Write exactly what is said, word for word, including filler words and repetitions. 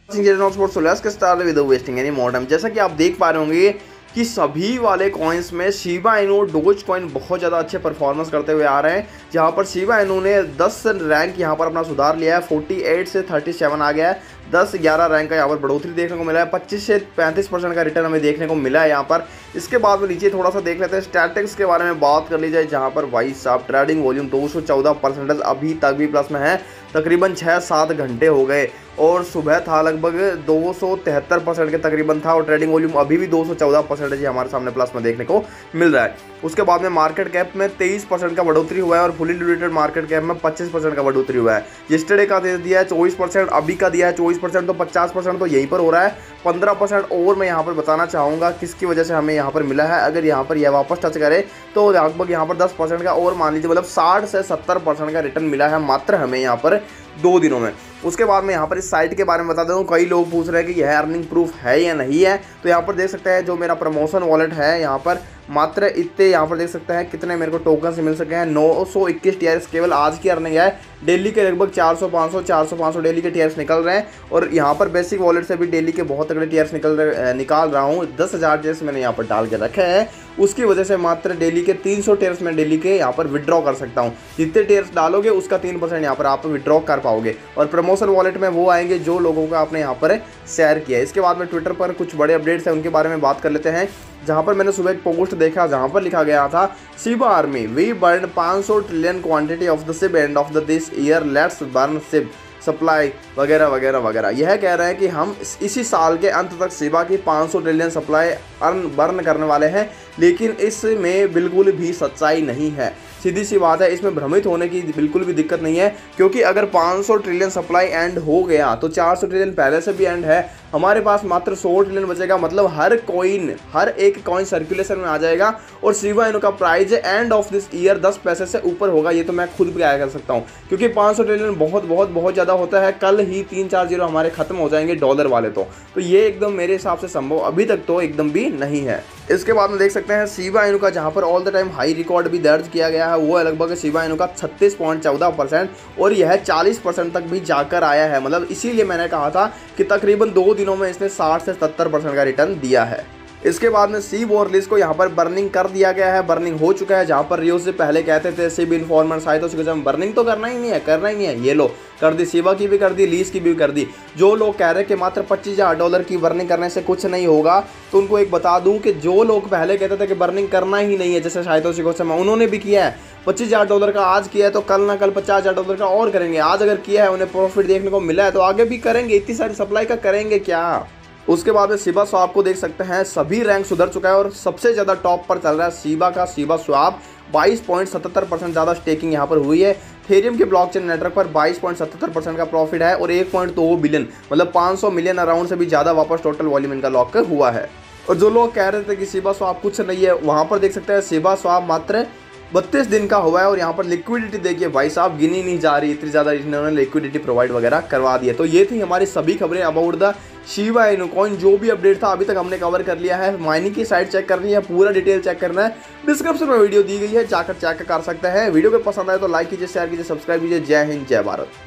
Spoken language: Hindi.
के star with wasting any more time. जैसा कि आप देख पा रहे होंगे कि सभी वाले कॉइन्स में शिबा इनू डोज कॉइन बहुत ज़्यादा अच्छे परफॉर्मेंस करते हुए आ रहे हैं, जहां पर शिबा इनू ने दस रैंक यहां पर अपना सुधार लिया है। अड़तालीस से सैंतीस आ गया है, दस ग्यारह रैंक का यहाँ पर बढ़ोतरी देखने को मिला है। पच्चीस से पैंतीस परसेंट का रिटर्न हमें देखने को मिला है यहाँ पर। इसके बाद में नीचे थोड़ा सा देख लेते हैं स्टैटिक्स के बारे में बात कर ली जाए, जहाँ पर भाई साहब ट्रेडिंग वॉल्यूम दो सौ चौदह परसेंटेज अभी तक भी प्लस में है। तकरीबन छः सात घंटे हो गए और सुबह था लगभग दो सौ तिहत्तर परसेंट के तकरीबन था और ट्रेडिंग वॉल्यूम अभी भी दो सौ चौदह परसेंटेज हमारे सामने प्लस में देखने को मिल रहा है। उसके बाद में मार्केट कैप में तेईस परसेंट का बढ़ोतरी हुआ है और फुली डिल्यूटेड मार्केट कैप में पच्चीस परसेंट का बढ़ोतरी हुआ है। यस्टरडे का दे दिया है चौबीस परसेंट, अभी का दिया है चौबीस परसेंट, तो पचास परसेंट तो यहीं पर हो रहा है। पंद्रह परसेंट और मैं यहाँ पर बताना चाहूँगा किसकी वजह से हमें यहाँ पर मिला है। अगर यहाँ पर यह वापस टच करे तो लगभग यहाँ पर दस परसेंट का और मान लीजिए मतलब साठ से सत्तर परसेंट का रिटर्न मिला है मात्र हमें यहाँ पर दो दिनों में। उसके बाद में यहाँ पर इस साइट के बारे में बता देता हूँ, कई लोग पूछ रहे हैं कि यह अर्निंग प्रूफ है या नहीं है। तो यहाँ पर देख सकते हैं जो मेरा प्रमोशन वॉलेट है, यहाँ पर मात्र इतने यहाँ पर देख सकते हैं कितने मेरे को टोकन से मिल सके हैं। नौ सौ इक्कीस टीआरएस केवल आज की अर्निंग है। डेली के लगभग चार सौ पाँच सौ चार सौ पाँच सौ डेली के टीआरएस निकल रहे हैं और यहाँ पर बेसिक वॉलेट से भी डेली के बहुत तगड़े टीआरएस निकल रहे निकाल रहा हूँ। दस हज़ार जैसे मैंने यहाँ पर डाल के रखे हैं, उसकी वजह से मात्र डेली के तीन सौ टीआरएस में डेली के यहाँ पर विड्रॉ कर सकता हूँ। जितने टीआरएस डालोगे उसका तीन परसेंट यहाँ पर आप विड्रॉ कर पाओगे और प्रमोशन वॉलेट में वो आएंगे जो लोगों का आपने यहाँ पर शेयर किया है। इसके बाद में ट्विटर पर कुछ बड़े अपडेट्स हैं, उनके बारे में बात कर लेते हैं। जहां पर मैंने सुबह एक पोस्ट देखा जहां पर लिखा गया था शिबा आर्मी वी बर्न पाँच सौ trillion quantity of the SHIB end of the this year let's burn SHIB supply वगैरह वगैरह वगैरह। यह कह रहे हैं कि हम इसी साल के अंत तक शिबा की पाँच सौ ट्रिलियन सप्लाई अर्न बर्न करने वाले हैं, लेकिन इसमें बिल्कुल भी सच्चाई नहीं है। सीधी सी बात है, इसमें भ्रमित होने की बिल्कुल भी दिक्कत नहीं है, क्योंकि अगर पाँच सौ ट्रिलियन सप्लाई एंड हो गया तो चार सौ ट्रिलियन पहले से भी एंड है। हमारे पास मात्र सौ ट्रिलियन बचेगा, मतलब हर कॉइन हर एक कॉइन सर्कुलेशन में आ जाएगा और शिबा इनू का price end of this year दस पैसे से ऊपर होगा। ये तो मैं खुद भी आया कर सकता हूँ, क्योंकि पाँच सौ ट्रिलियन बहुत बहुत बहुत ज़्यादा होता है। कल ही तीन चार जीरो हमारे खत्म हो जाएंगे डॉलर वाले, तो तो ये एकदम मेरे हिसाब से संभव अभी तक तो एकदम भी नहीं है। इसके बाद में देख सकते हैं शिबा इनू का जहाँ पर all the time high record भी दर्ज किया गया है, वो है लगभग शिबा इनू का छत्तीस पॉइंट चौदह परसेंट और यह चालीस परसेंट तक भी जाकर आया है। मतलब इसीलिए मैंने कहा था कि तकरीबन दो दिनों में इसने साठ से सत्तर परसेंट का रिटर्न दिया है। इसके बाद में सी वॉरलिस को यहाँ पर बर्निंग कर दिया गया है, बर्निंग हो चुका है। जहाँ पर रियो से पहले कहते थे सिब इन्फॉर्मर्स आए तो उसके बर्निंग तो करना ही नहीं है करना ही नहीं है, ये लो कर दी, शिबा की भी कर दी, लीज की भी कर दी। जो लोग कह रहे हैं कि मात्र पच्चीस हज़ार डॉलर की बर्निंग करने से कुछ नहीं होगा, तो उनको एक बता दूं कि जो लोग पहले कहते थे कि बर्निंग करना ही नहीं है, जैसे शायद गोस्वामी उन्होंने भी किया है, पच्चीस हज़ार डॉलर का आज किया है तो कल ना कल पचास हज़ार डॉलर का और करेंगे। आज अगर किया है उन्हें प्रॉफिट देखने को मिला है तो आगे भी करेंगे। इतनी सारी सप्लाई का करेंगे क्या। उसके बाद में शिबा स्वैप को देख सकते हैं, सभी रैंक सुधर चुका है और सबसे ज़्यादा टॉप पर चल रहा है शिबा का शिबा स्वैप। बाईस पॉइंट सतहत्तर परसेंट ज़्यादा स्टेकिंग यहाँ पर हुई है। थेरियम के ब्लॉकचेन नेटवर्क पर बाईस पॉइंट सतहत्तर परसेंट का प्रॉफिट है और एक पॉइंट दो बिलियन मतलब पाँच सौ मिलियन अराउंड से भी ज़्यादा वापस टोटल वॉल्यूम इनका लॉक हुआ है। और जो लोग कह रहे थे कि शिबा स्वैप कुछ नहीं है, वहाँ पर देख सकते हैं शिबा स्वैप मात्र बत्तीस दिन का हुआ है और यहाँ पर लिक्विडिटी देखिए भाई साहब गिनी नहीं जा रही, इतनी ज़्यादा इन्होंने लिक्विडिटी प्रोवाइड वगैरह करवा दी है। तो ये थी हमारी सभी खबरें about the Shiba Inu coin. जो भी अपडेट था अभी तक हमने कवर कर लिया है। माइनिंग की साइट चेक करनी है, पूरा डिटेल चेक करना है, डिस्क्रिप्शन में वीडियो दी गई है, जाकर चेक कर सकते हैं। वीडियो को पसंद आए तो लाइक कीजिए, शेयर कीजिए, सब्सक्राइब कीजिए। जय हिंद, जय भारत।